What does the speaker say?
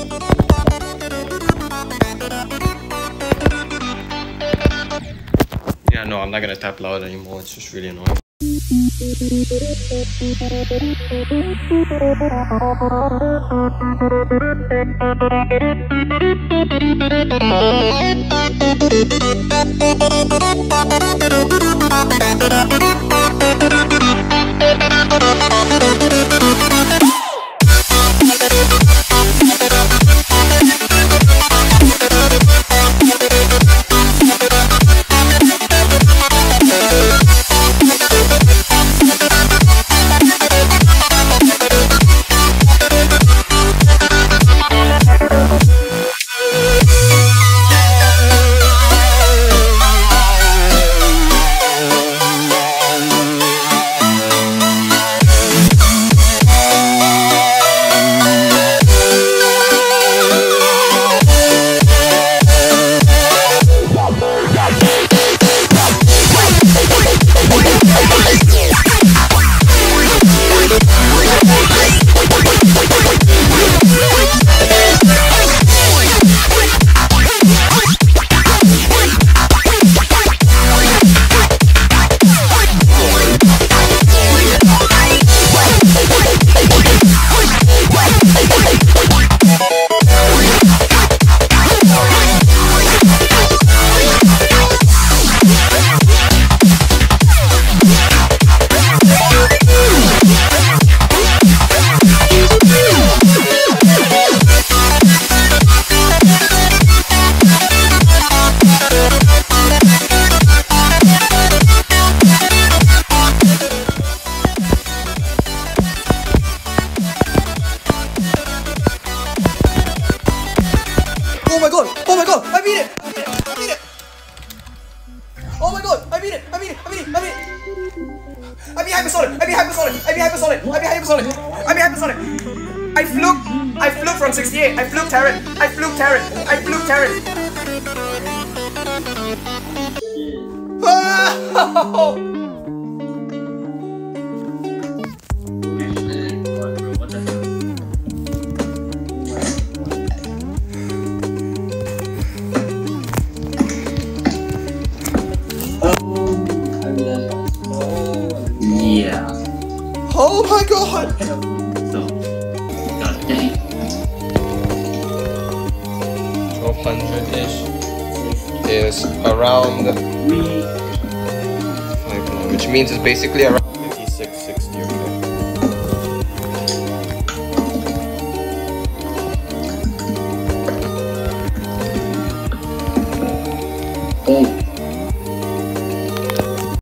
Yeah, no, I'm not gonna tap loud anymore. It's just really annoying. I flew from 68. I flew Terran. I flew Terran. I flew Terran. Yeah. Oh my god! So, god dang. 1200-ish is around 500, which means it's basically around 5660. Oh.